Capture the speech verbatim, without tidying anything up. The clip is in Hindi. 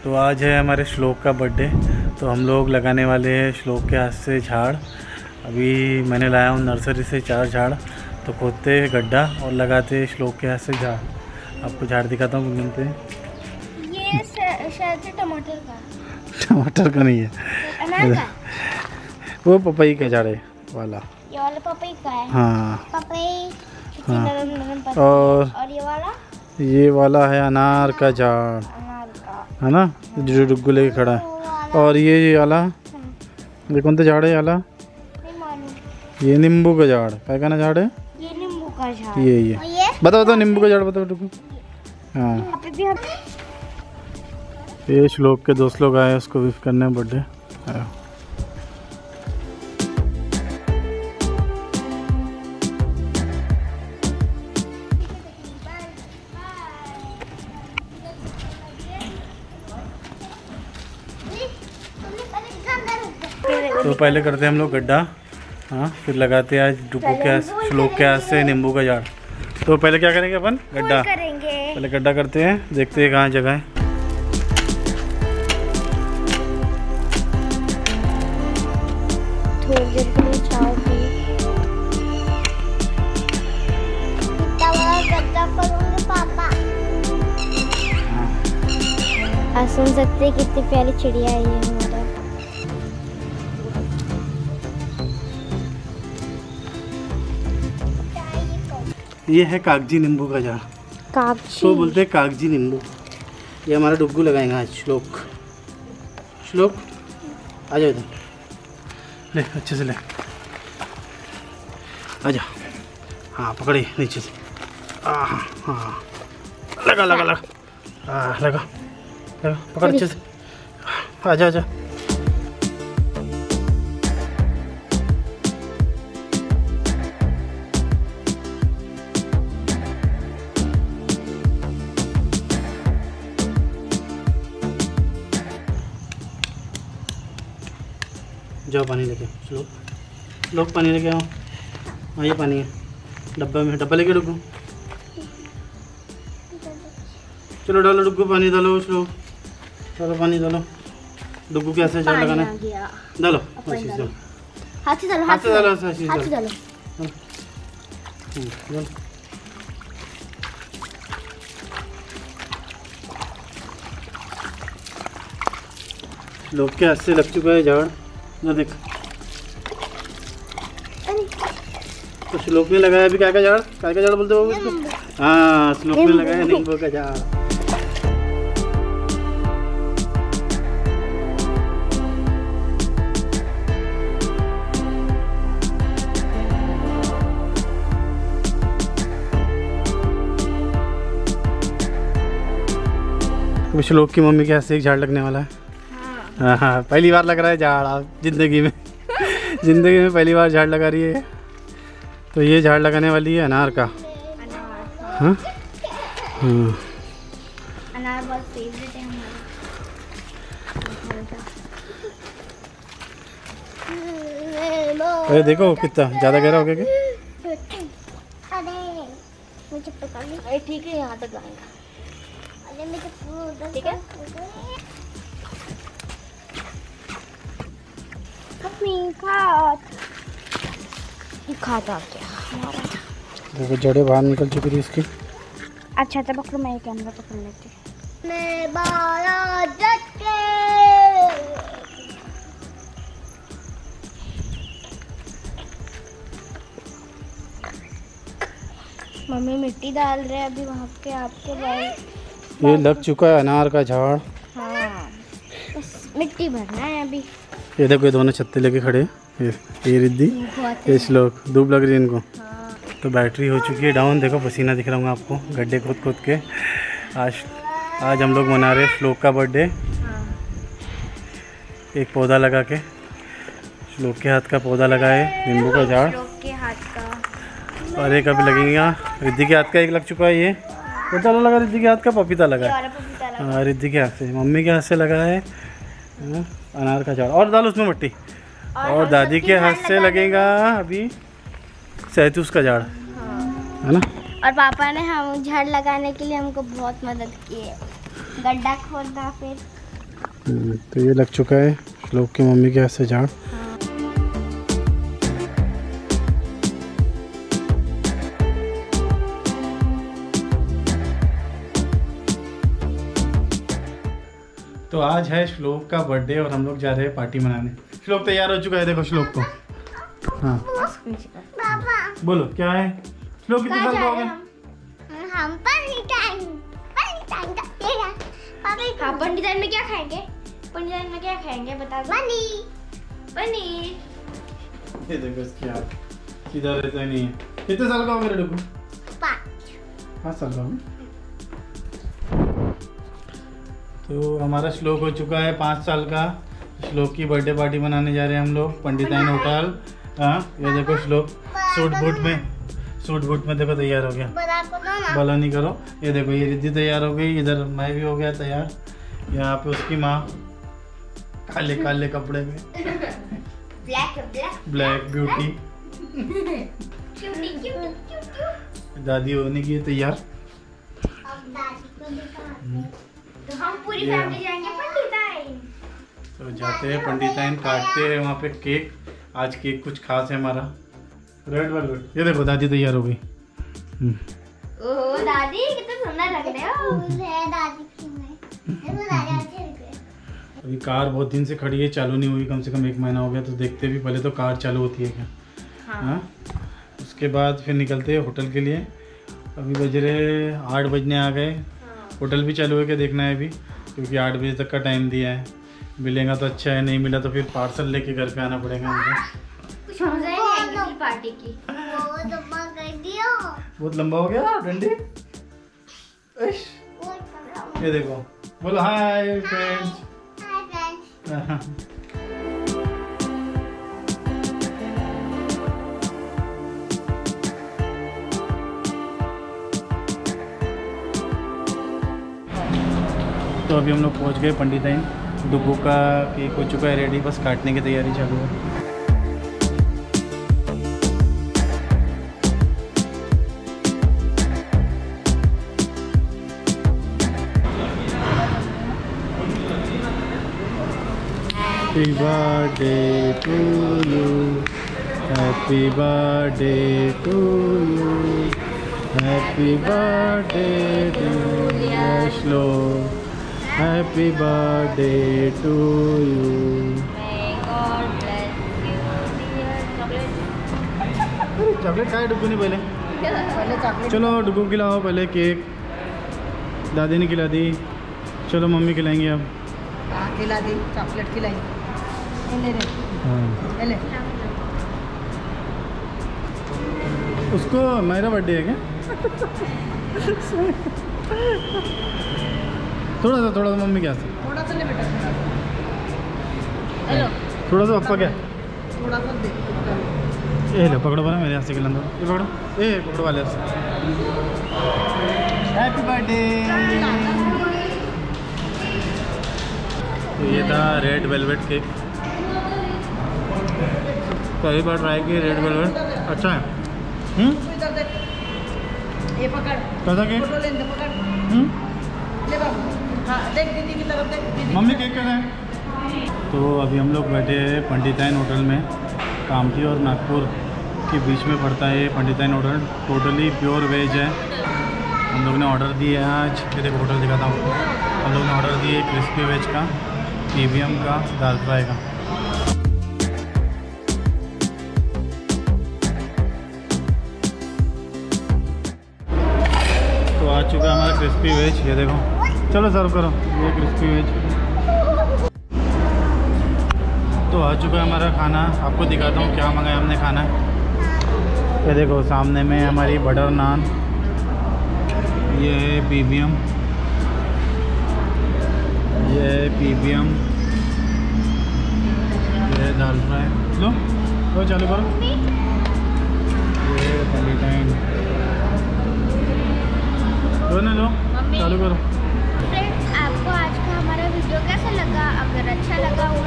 तो आज है हमारे श्लोक का बर्थडे, तो हम लोग लगाने वाले हैं श्लोक के हाथ से झाड़। अभी मैंने लाया हूँ नर्सरी से चार झाड़, तो खोदते गड्ढा और लगाते श्लोक के हाथ से झाड़। आपको झाड़ दिखाता हूँ मिलते हैं। ये शायद से टमाटर का टमाटर का नहीं है, अनार का, वो पपई का झाड़ है वाला। ये वाला पपई का है। हाँ पपई हाँ। नरम नरम पत्ते। और और ये वाला ये वाला है अनार का झाड़, अनार का है ना, जो डुग्गू लेके खड़ा है। और ये ये वाला, ये कौन सा झाड़ है वाला? नहीं मालूम। ये नींबू का झाड़, क्या कहना झाड़ है? ये नींबू का झाड़। ये ये और ये बताओ बताओ नींबू का झाड़ बताओ डुग्गू। हाँ, यहाँ पे भी हम ये श्लोक के दोस्त लोग आए उसको विश करने बर्थडे। तो पहले करते हैं हम लोग गड्ढा, हाँ, फिर लगाते हैं आज डुग्गू के हाथ, श्लोक के हाथ से नींबू का झाड़। तो पहले क्या करेंगे अपन? गड्ढा करेंगे। पहले गड्ढा करते हैं, देखते हैं कहाँ जगह है। थोड़ी देर के लिए छाव दी। कितना बड़ा गड्ढा करूंगे पापा? आज सुन सकते हैं कितनी प्यारी चिड़िया है ये हमारा। ये है कागजी नींबू का झाड़, कागजी तो बोलते हैं कागजी नींबू। ये हमारा डुग्गू लगाएंगे आज। श्लोक श्लोक आ जाओ इधर, ले अच्छे से ले, आ जा। हाँ पकड़े नीचे से, हाँ हाँ लगा लगा लगा, हाँ लगा लगा, पकड़ अच्छे से, आ जा आ जा। जाओ पानी लेके, श्लोक लोग पानी लेके आओ। हाँ ये पानी है डब्बा में, डब्बा लेके डुग्गू। चलो डालो डुग्गू, पानी डालो श्लोक, चलो पानी डालो। डुग्गू कैसे झाड़ लगाना है? डालो अच्छी से, हाथ से डालो, हाथ से डालो, अच्छी से हाथ से डालो। डालो। श्लोक के हाथ से लग चुका है झाड़ ना, देख। तो श्लोक ने लगाया अभी क्या का झाड़, क्या का झाड़ बोलते हो उसको? हाँ श्लोक ने लगाया नींबू का झाड़। अभी श्लोक की मम्मी के हाथ से एक झाड़ लगने वाला है। हाँ हाँ पहली बार लग रहा है झाड़ आप जिंदगी में जिंदगी में पहली बार झाड़ लगा रही है। तो ये झाड़ लगाने वाली है अनार का। हाँ हाँ अनार बहुत फेवरेट है हमारा। अरे देखो कितना ज़्यादा गहरा हो गया क्या? अरे मुझे पकड़ ली। अरे ठीक है, यहाँ तक लाएगा। अरे मुझे ठीक है। खाता क्या हमारा? देखो जड़ें बाहर निकल चुकी थी इसकी। अच्छा अच्छा पकड़ो, मैं कैमरा पकड़ लेती। मैं बाला जटके। मम्मी मिट्टी डाल रहे हैं अभी वहाँ पे आपके भाई। ये लग चुका है अनार का झाड़। हाँ बस मिट्टी भरना है अभी। ये देखो ये दोनों छत्ते लेके खड़े हैं, ये ये रिद्धि, ये श्लोक, धूप लग रही है इनको। हाँ। तो बैटरी हो चुकी है डाउन, देखो पसीना दिख रहा हूँ आपको गड्ढे खोद खोद के। आज आज हम लोग मना रहे श्लोक का बर्थडे। हाँ। एक पौधा लगा के, श्लोक के हाथ का पौधा लगाए, नींबू का झाड़। श्लोक के हाथ का। और एक अभी लगेगा रिद्धि के हाथ का, एक लग चुका है। ये पौधा लगा रिद्धि के हाथ का, पपीता लगा है। हाँ रिद्धि के हाथ से, मम्मी के हाथ से लगा है अनार का झाड़। और डाल उसमें मिट्टी। और, और दादी के हाथ से लगेगा अभी सहतूस का झाड़, है ना। और पापा ने हम झाड़ लगाने के लिए हमको बहुत मदद की है। गड्ढा खोदना, फिर तो ये लग चुका है श्लोक की मम्मी के हाथ से झाड़। तो आज है श्लोक का बर्थडे और हम लोग जा रहे हैं पार्टी मनाने। श्लोक तैयार हो चुका है, देखो श्लोक को। हाँ बोलो क्या है श्लोक, कितने साल का हो गया? हम पंडिताइन पंडिताइन का तेरा पापा। हाँ पंडिताइन में क्या खाएंगे? पंडिताइन में क्या खाएंगे बता दो। पनीर पनीर। ये देखो इसकी आँख सीधा रहता ही नहीं है। कितने साल का हो गया डुगू? पाँच पाँच साल का हो गया। तो हमारा श्लोक हो चुका है पाँच साल का। श्लोक की बर्थडे पार्टी मनाने जा रहे हैं हम लोग पंडिताइन होटल। हाँ ये देखो श्लोक सूट बूट में सूट बूट में देखो तैयार हो गया। भला नहीं करो। ये देखो ये रिद्धि तैयार हो गई, इधर मैं भी हो गया तैयार। यहाँ पे उसकी माँ काले काले कपड़े में ब्लैक ब्लैक ब्लैक ब्यूटी। दादी होने की तैयार। अब दादी को दिखाते। तो हम पूरी फैमिली जाएंगे पंडिताइन। तो जाते हैं पंडिताइन, काटते हैं वहाँ पे केक। आज केक कुछ खास है हमारा, रेड वेलवेट। ये देखो दादी तैयार हो गई। ओह दादी कितने सुंदर लग रहे हो। दादी की मैं देखो दादी अच्छे लग रहे हैं। अभी कार बहुत दिन से खड़ी है, चालू नहीं हुई, कम से कम एक महीना हो गया। तो देखते भी पहले तो कार चालू होती है क्या। हाँ, हाँ? उसके बाद फिर निकलते हैं होटल के लिए। अभी बज रहे आठ बजने आ गए। होटल भी चालू है क्या देखना है अभी, क्योंकि आठ बजे तक का टाइम दिया है। मिलेगा तो अच्छा है, नहीं मिला तो फिर पार्सल लेके घर पे आना पड़ेगा मुझे। कुछ मजा ही नहीं आएगी पार्टी की। बहुत लंबा कर दिया। बहुत लंबा हो गया डंडी। ये देखो बोलो हाय फ्रेंड्स। Hi friends. तो अभी हम लोग पहुंच गए पंडिताइन। डुगू का केक हो चुका है रेडी, बस काटने की तैयारी चालू है। Happy birthday to you, happy birthday to you, happy birthday dear Shlok, happy birthday to you. Chocolate खाए डुगू ने पहले पहले चॉकलेट। चलो डुगू खिलाओ पहले केक। दादी ने खिला दी, चलो मम्मी खिलाएंगे अब। हाँ खिला दी, चॉकलेट खिलाई। ले ले हाँ ले। उसको मेरा बर्थडे है क्या? थोड़ा सा थोड़ा सा मम्मी क्या से थोड़ा सा ले बेटा, हेलो थोड़ा सा पापा क्या थोड़ा सा दे। ये लो पकड़ो बना मेरे हाथ से खिलाना। ये पकड़ो, ए पकड़ो वाले हाथ से। Happy birthday. तो ये था रेड वेलवेट केक। पहली बार ट्राई की रेड वेलवेट, अच्छा है। हम्म इधर देख, ये पकड़ कैसा केक? फोटो ले ले, पकड़ हम्म ले बाबू। हाँ देख दीदी की तरफ देख, दीदी मम्मी केक कैसा है? तो अभी हम लोग बैठे हैं पंडिताइन होटल में। कामठी और नागपुर के बीच में पड़ता है पंडिताइन होटल। टोटली प्योर वेज है। हम लोग ने ऑर्डर दिया है आज। ये देखो होटल दिखाता हूँ। हम लोग ने ऑर्डर दिए क्रिस्पी वेज का, पीवीएम का, दाल फ्राई का। तो आ चुका है हमारा क्रिस्पी वेज। ये देखो, चलो सर्व करो ये क्रिस्पी वेज। तो आ चुका है हमारा खाना। आपको दिखाता हूँ क्या मंगाया हमने खाना। ये देखो सामने में हमारी बटर नान, ये है पीवीएम, ये है पीवीएम, ये है दाल फ्राई। लो लो चालू करो। ये पंडिताइन, लो ना लो चालू करो। फ्रेंड्स आपको आज का हमारा वीडियो कैसा लगा? अगर अच्छा लगा हो